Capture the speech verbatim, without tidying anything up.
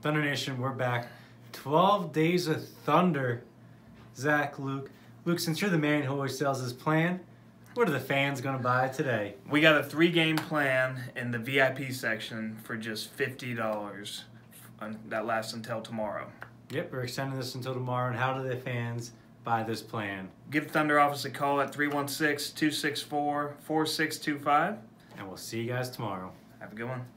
Thunder Nation, we're back. twelve Days of Thunder. Zach, Luke. Luke, since you're the man who always sells his plan, what are the fans going to buy today? We got a three-game plan in the V I P section for just fifty dollars. That lasts until tomorrow. Yep, we're extending this until tomorrow. And how do the fans buy this plan? Give the Thunder office a call at three one six, two six four, four six two five. And we'll see you guys tomorrow. Have a good one.